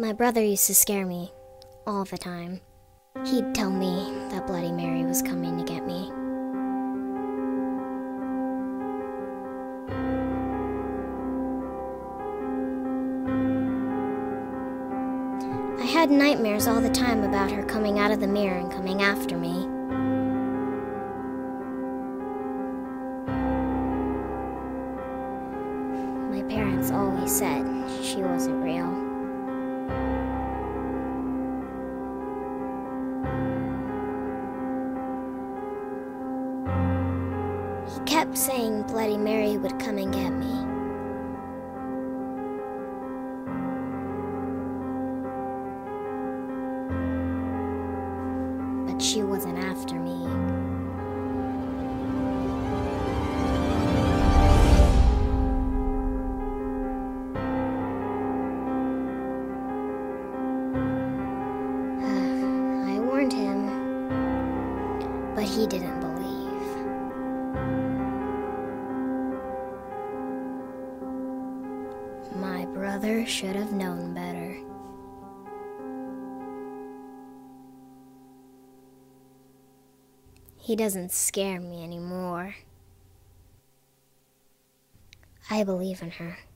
My brother used to scare me all the time. He'd tell me that Bloody Mary was coming to get me. I had nightmares all the time about her coming out of the mirror and coming after me. My parents always said she wasn't real. He kept saying Bloody Mary would come and get me. But she wasn't after me. I warned him, but he didn't believe. My brother should have known better. He doesn't scare me anymore. I believe in her.